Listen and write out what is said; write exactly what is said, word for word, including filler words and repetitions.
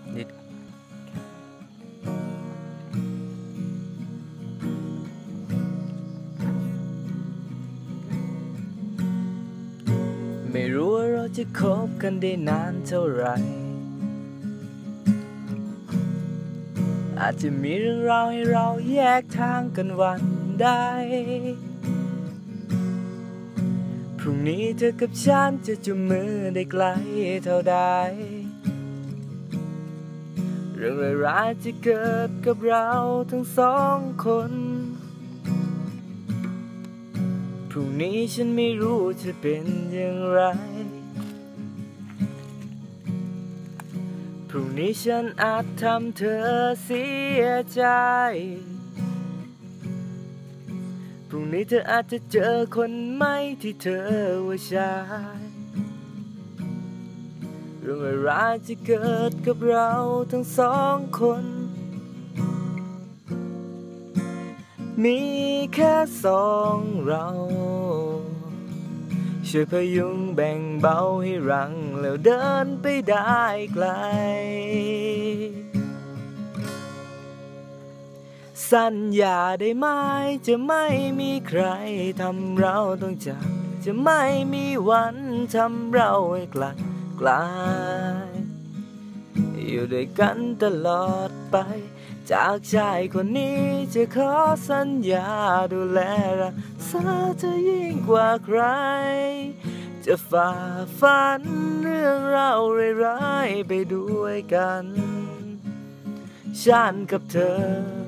นิดไม่รู้ว่าเราจะคบกันได้นานเท่าไหร่อาจจะมีเรื่องราวให้เราแยกทางกันวันได้พรุ่งนี้เธอกับฉันจะจุ่มมือได้ไกลเท่าใดเรื่องร้ายๆที่เกิดกับเราทั้งสองคนพรุ่งนี้ฉันไม่รู้จะเป็นอย่างไรพรุ่งนี้ฉันอาจทำเธอเสียใจพรุ่งนี้เธออาจจะเจอคนใหม่ที่เธอว่าใช่เรื่องร้ายๆที่เกิดกับเราทั้งสองคนมีแค่สองเราช่วยพยุงแบ่งเบาให้รังแล้วเดินไปได้ไกลสัญญาได้ไหมจะไม่มีใครทำเราต้องจากจะไม่มีวันทำเราให้กลับกลายอยู่ด้วยกันตลอดไปจากชายคนนี้จะขอสัญญาดูแลรักษาเธอยิ่งกว่าใครจะฝ่าฟันเรื่องราวร้ายๆไปด้วยกันฉันกับเธอ